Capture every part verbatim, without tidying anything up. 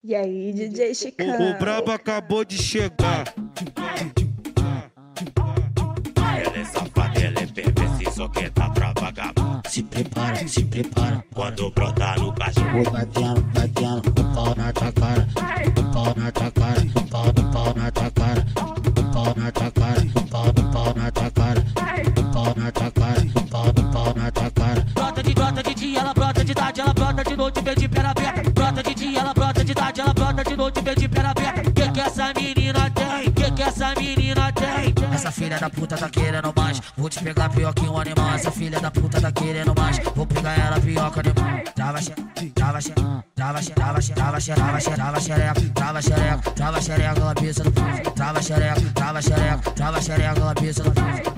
E aí, D J Chicão? O, o brabo acabou de chegar. Ela é safada, ela é perversa, só quer tá pra vagabundo. Se prepara, se prepara. Quando brotar no cachorro, Vou batendo, batendo, o pau na tua cara. O pau na tua cara, o pau, o pau na tua cara. O pau na tua cara, o pau, o pau na tua cara. O pau na tua cara, o pau, o pau na tua cara. Brota de brota de dia, ela brota de tarde, ela brota de noite, vê de pera aberta. Brota de dia, ela brota de tarde, ela brota de noite, vê de pera aberta. Que que essa menina tem? Que que essa menina tem? Essa filha da puta tá querendo mais. Vou te pegar pior que um animal. Essa filha da puta tá querendo mais. Vou pegar ela pior que um animal. Trava xereca, trava xereca, trava xereca, trava xereca, trava xereca, trava xereca, trava xereca, ela pisa no piso. Trava xereca, trava xereca, trava xereca, ela pisa no piso.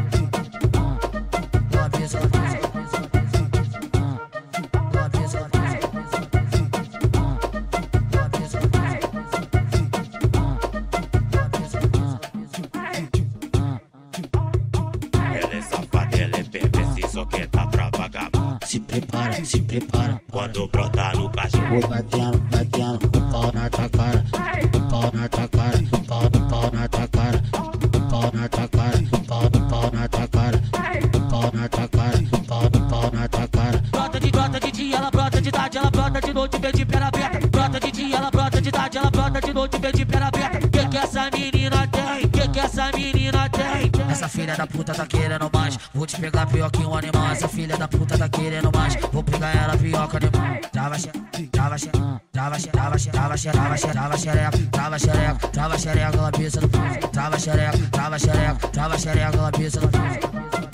Ela pisa, ela pisa. ela é safada, ela é perversa, só quer tá pra vagabundo. Se prepara, se prepara. Quando brotar no cachorro, Vou batendo, batendo, o pau na tua cara. O pau na tua cara, o pau, o pau na tua cara. O pau na tua cara, o pau, o pau na tua cara. O pau na tua cara, o pau, o pau na tua cara. Brota de brota de dia, ela brota de tarde, ela brota de noite, vê de pera aberta. Brota de dia, ela brota de tarde, ela brota de noite, vê de pera aberta. Que que essa menina tem? Que que essa menina tem? Essa filha da puta tá querendo mais. Vou te pegar pior que um animal. Essa filha da puta tá querendo mais. Vou pegar ela pior que um animal. Trava xereca, trava xereca, trava xereca, trava xereca, trava xereca, trava xereca, trava xereca, ela pisa no piso. Trava xereca, trava xereca, trava xereca, ela pisa no piso.